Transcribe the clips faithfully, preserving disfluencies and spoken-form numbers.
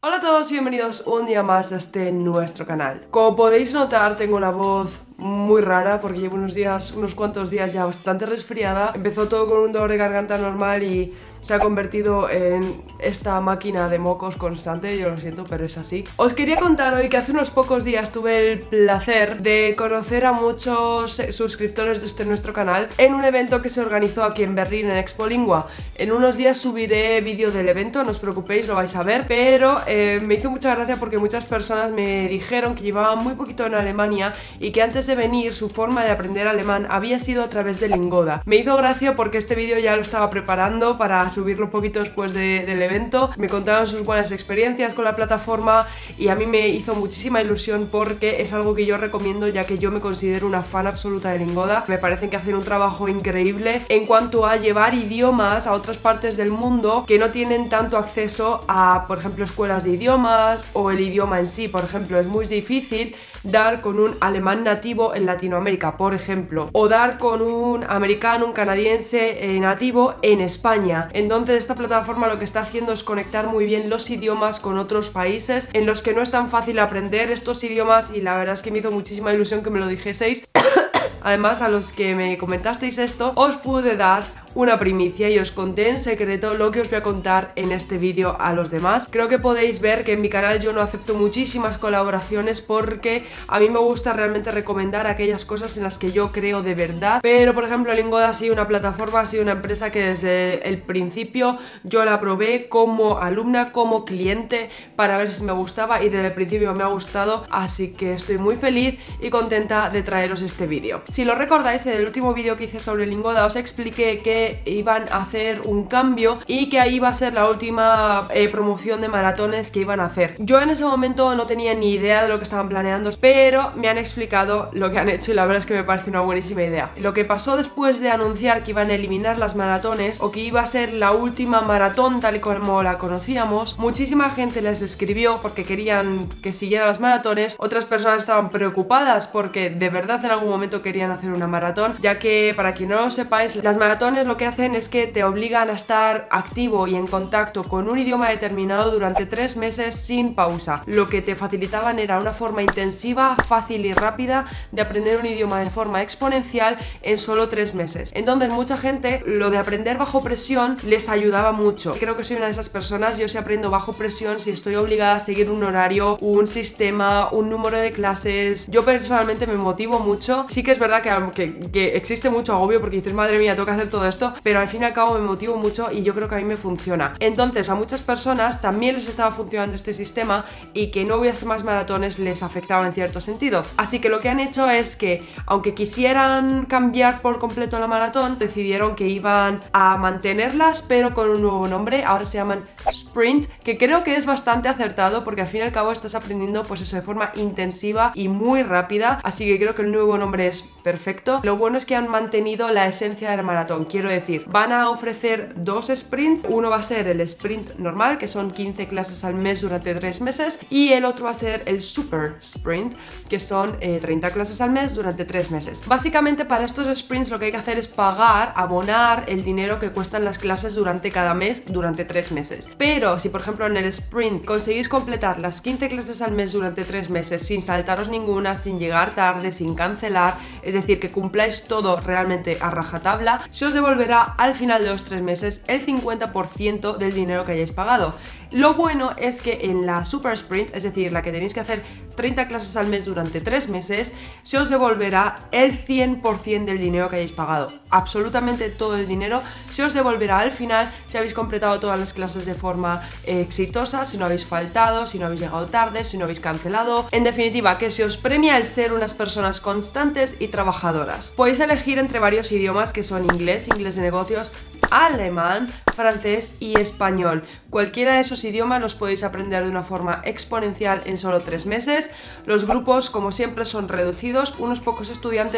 Hola a todos y bienvenidos un día más a este nuestro canal. Como podéis notar, tengo una voz muy rara porque llevo unos días, unos cuantos días ya bastante resfriada. Empezó todo con un dolor de garganta normal y se ha convertido en esta máquina de mocos constante. Yo lo siento, pero es así. Os quería contar hoy que hace unos pocos días tuve el placer de conocer a muchos suscriptores de este nuestro canal en un evento que se organizó aquí en Berlín, en Expolingua. En unos días subiré vídeo del evento, no os preocupéis, lo vais a ver, pero eh, me hizo mucha gracia porque muchas personas me dijeron que llevaban muy poquito en Alemania y que antes de venir su forma de aprender alemán había sido a través de Lingoda. Me hizo gracia porque este vídeo ya lo estaba preparando para subirlo un poquito después de, del evento. Me contaron sus buenas experiencias con la plataforma y a mí me hizo muchísima ilusión porque es algo que yo recomiendo, ya que yo me considero una fan absoluta de Lingoda. Me parecen que hacen un trabajo increíble en cuanto a llevar idiomas a otras partes del mundo que no tienen tanto acceso a, por ejemplo, escuelas de idiomas o el idioma en sí. Por ejemplo, es muy difícil dar con un alemán nativo en Latinoamérica, por ejemplo, o dar con un americano, un canadiense eh, nativo en España. Entonces esta plataforma lo que está haciendo es conectar muy bien los idiomas con otros países en los que no es tan fácil aprender estos idiomas, y la verdad es que me hizo muchísima ilusión que me lo dijeseis. Además, a los que me comentasteis esto, os pude dar una primicia y os conté en secreto lo que os voy a contar en este vídeo a los demás. Creo que podéis ver que en mi canal yo no acepto muchísimas colaboraciones porque a mí me gusta realmente recomendar aquellas cosas en las que yo creo de verdad. Pero por ejemplo, Lingoda ha sido una plataforma, ha sido una empresa que desde el principio yo la probé como alumna, como cliente, para ver si me gustaba, y desde el principio me ha gustado, así que estoy muy feliz y contenta de traeros este vídeo. Si lo recordáis, en el último vídeo que hice sobre Lingoda os expliqué que iban a hacer un cambio y que ahí iba a ser la última eh, promoción de maratones que iban a hacer. Yo en ese momento no tenía ni idea de lo que estaban planeando, pero me han explicado lo que han hecho y la verdad es que me parece una buenísima idea. Lo que pasó después de anunciar que iban a eliminar las maratones, o que iba a ser la última maratón tal y como la conocíamos, muchísima gente les escribió porque querían que siguieran las maratones. Otras personas estaban preocupadas porque de verdad en algún momento querían hacer una maratón, ya que, para quien no lo sepáis, las maratones lo que hacen es que te obligan a estar activo y en contacto con un idioma determinado durante tres meses sin pausa. Lo que te facilitaban era una forma intensiva, fácil y rápida de aprender un idioma de forma exponencial en solo tres meses. Entonces mucha gente, lo de aprender bajo presión les ayudaba mucho. Creo que soy una de esas personas. Yo sí aprendo bajo presión si estoy obligada a seguir un horario, un sistema, un número de clases. Yo personalmente me motivo mucho. Sí que es verdad que, que, que existe mucho agobio porque dices, madre mía, tengo que hacer todo esto, pero al fin y al cabo me motivo mucho y yo creo que a mí me funciona. Entonces a muchas personas también les estaba funcionando este sistema y que no hubiese más maratones les afectaba en cierto sentido. Así que lo que han hecho es que, aunque quisieran cambiar por completo la maratón, decidieron que iban a mantenerlas pero con un nuevo nombre. Ahora se llaman Sprint, que creo que es bastante acertado porque al fin y al cabo estás aprendiendo pues eso de forma intensiva y muy rápida, así que creo que el nuevo nombre es perfecto. Lo bueno es que han mantenido la esencia del maratón, quiero decir, van a ofrecer dos sprints. Uno va a ser el sprint normal, que son quince clases al mes durante tres meses, y el otro va a ser el super sprint, que son eh, treinta clases al mes durante tres meses. Básicamente, para estos sprints lo que hay que hacer es pagar, abonar el dinero que cuestan las clases durante cada mes, durante tres meses. Pero si por ejemplo en el sprint conseguís completar las quince clases al mes durante tres meses sin saltaros ninguna, sin llegar tarde, sin cancelar, es decir, que cumpláis todo realmente a rajatabla, se os devolverá al final de los tres meses el cincuenta por ciento del dinero que hayáis pagado. Lo bueno es que en la super sprint, es decir, la que tenéis que hacer treinta clases al mes durante tres meses, se os devolverá el cien por ciento del dinero que hayáis pagado. Absolutamente todo el dinero se os devolverá al final si habéis completado todas las clases de forma eh, exitosa, si no habéis faltado, si no habéis llegado tarde, si no habéis cancelado. En definitiva, que se os premia el ser unas personas constantes y trabajadoras. Podéis elegir entre varios idiomas, que son inglés, inglés de negocios, alemán, francés y español. Cualquiera de esos idiomas los podéis aprender de una forma exponencial en solo tres meses. Los grupos, como siempre, son reducidos, unos pocos estudiantes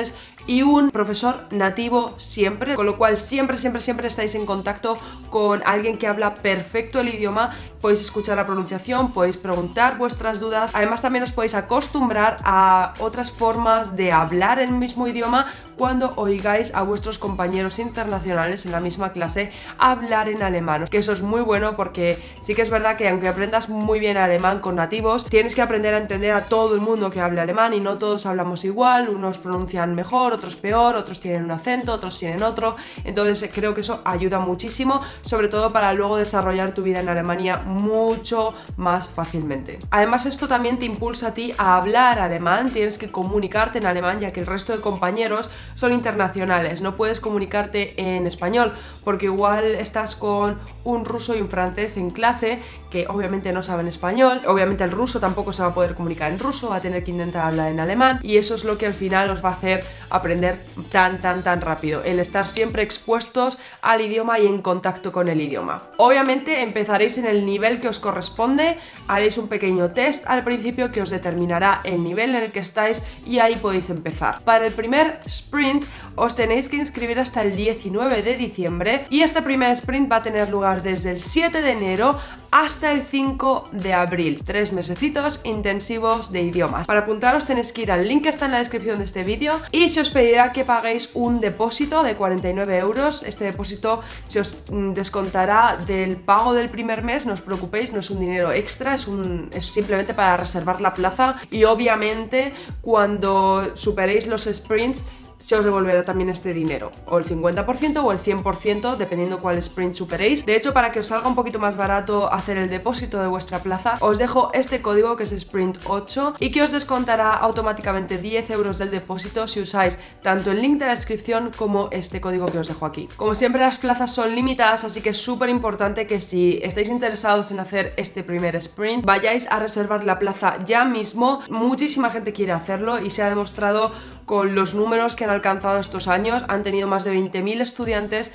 y un profesor nativo siempre, con lo cual siempre, siempre, siempre estáis en contacto con alguien que habla perfecto el idioma, podéis escuchar la pronunciación, podéis preguntar vuestras dudas, además también os podéis acostumbrar a otras formas de hablar el mismo idioma cuando oigáis a vuestros compañeros internacionales en la misma clase hablar en alemán, que eso es muy bueno porque sí que es verdad que aunque aprendas muy bien alemán con nativos, tienes que aprender a entender a todo el mundo que hable alemán y no todos hablamos igual, unos pronuncian mejor, otros peor, otros tienen un acento, otros tienen otro, entonces creo que eso ayuda muchísimo, sobre todo para luego desarrollar tu vida en Alemania mucho más fácilmente. Además esto también te impulsa a ti a hablar alemán, tienes que comunicarte en alemán ya que el resto de compañeros son internacionales, no puedes comunicarte en español porque igual estás con un ruso y un francés en clase que obviamente no saben español, obviamente el ruso tampoco se va a poder comunicar en ruso, va a tener que intentar hablar en alemán y eso es lo que al final os va a hacer aprender tan tan tan rápido, el estar siempre expuestos al idioma y en contacto con el idioma. Obviamente empezaréis en el nivel que os corresponde, haréis un pequeño test al principio que os determinará el nivel en el que estáis y ahí podéis empezar. Para el primer sprint os tenéis que inscribir hasta el diecinueve de diciembre y este primer sprint va a tener lugar desde el siete de enero hasta el cinco de abril, tres mesecitos intensivos de idiomas. Para apuntaros tenéis que ir al link que está en la descripción de este vídeo y se os pedirá que paguéis un depósito de cuarenta y nueve euros. Este depósito se os descontará del pago del primer mes, no os preocupéis, no es un dinero extra, es, un, es simplemente para reservar la plaza y obviamente cuando superéis los sprints se os devolverá también este dinero, o el cincuenta por ciento o el cien por ciento, dependiendo cuál sprint superéis. De hecho, para que os salga un poquito más barato hacer el depósito de vuestra plaza, os dejo este código que es sprint ocho y que os descontará automáticamente diez euros del depósito si usáis tanto el link de la descripción como este código que os dejo aquí. Como siempre, las plazas son limitadas, así que es súper importante que si estáis interesados en hacer este primer sprint, vayáis a reservar la plaza ya mismo. Muchísima gente quiere hacerlo y se ha demostrado con los números que han alcanzado estos años. Han tenido más de veinte mil estudiantes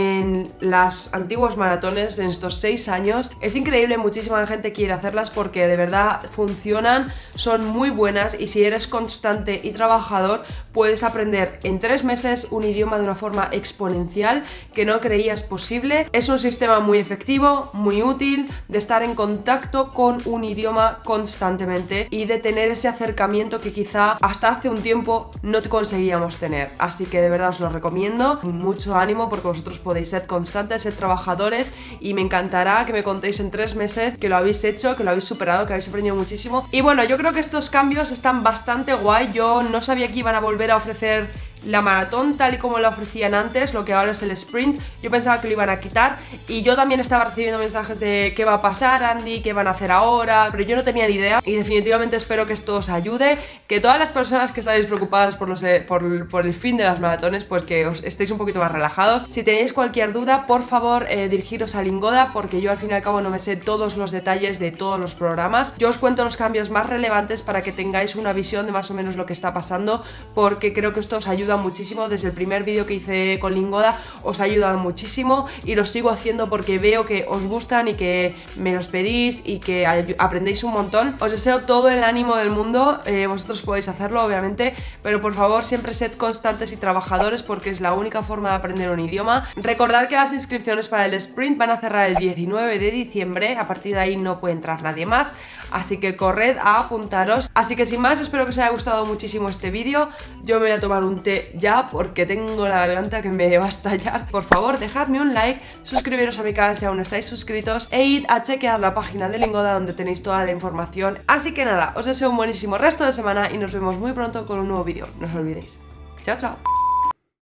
en las antiguas maratones en estos seis años. Es increíble, muchísima gente quiere hacerlas porque de verdad funcionan, son muy buenas y si eres constante y trabajador puedes aprender en tres meses un idioma de una forma exponencial que no creías posible. Es un sistema muy efectivo, muy útil de estar en contacto con un idioma constantemente y de tener ese acercamiento que quizá hasta hace un tiempo no conseguíamos tener, así que de verdad os lo recomiendo, mucho ánimo porque vosotros podéis ser constantes, ser trabajadores y me encantará que me contéis en tres meses que lo habéis hecho, que lo habéis superado, que habéis aprendido muchísimo. Y bueno, yo creo que estos cambios están bastante guay. Yo no sabía que iban a volver a ofrecer la maratón tal y como la ofrecían antes, lo que ahora es el sprint. Yo pensaba que lo iban a quitar y yo también estaba recibiendo mensajes de qué va a pasar, Andy, qué van a hacer ahora, pero yo no tenía ni idea y definitivamente espero que esto os ayude, que todas las personas que estáis preocupadas por, los, por, por el fin de las maratones, pues que os estéis un poquito más relajados. Si tenéis cualquier duda, por favor eh, dirigiros a Lingoda porque yo al fin y al cabo no me sé todos los detalles de todos los programas. Yo os cuento los cambios más relevantes para que tengáis una visión de más o menos lo que está pasando, porque creo que esto os ayuda muchísimo. Desde el primer vídeo que hice con Lingoda os ha ayudado muchísimo y lo sigo haciendo porque veo que os gustan y que me los pedís y que aprendéis un montón. Os deseo todo el ánimo del mundo, eh, vosotros podéis hacerlo obviamente, pero por favor siempre sed constantes y trabajadores porque es la única forma de aprender un idioma. Recordad que las inscripciones para el sprint van a cerrar el diecinueve de diciembre, a partir de ahí no puede entrar nadie más, así que corred a apuntaros. Así que sin más, espero que os haya gustado muchísimo este vídeo. Yo me voy a tomar un té ya porque tengo la garganta que me va a estallar. Por favor, dejadme un like, suscribiros a mi canal si aún no estáis suscritos e id a chequear la página de Lingoda donde tenéis toda la información. Así que nada, os deseo un buenísimo resto de semana y nos vemos muy pronto con un nuevo vídeo. No os olvidéis. Chao, chao.